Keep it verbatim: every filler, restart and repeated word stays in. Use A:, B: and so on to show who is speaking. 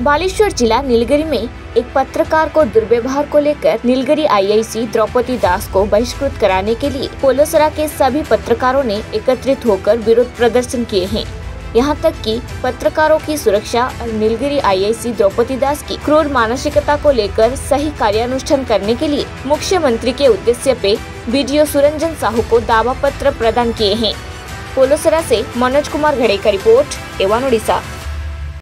A: बालेश्वर जिला नीलगिरी में एक पत्रकार को दुर्व्यवहार को लेकर नीलगिरी आईआईसी द्रौपदी दास को बहिष्कृत कराने के लिए पोलोसरा के सभी पत्रकारों ने एकत्रित होकर विरोध प्रदर्शन किए हैं। यहाँ तक कि पत्रकारों की सुरक्षा और नीलगिरी आईआईसी द्रौपदी दास की क्रूर मानसिकता को लेकर सही कार्यानुष्ठान करने के लिए मुख्यमंत्री के उद्देश्य पे बीडीओ सुरंजन साहू को दावा पत्र प्रदान किए हैं। पोलोसरा से मनोज कुमार घड़े का रिपोर्ट, एवन ओडिशा।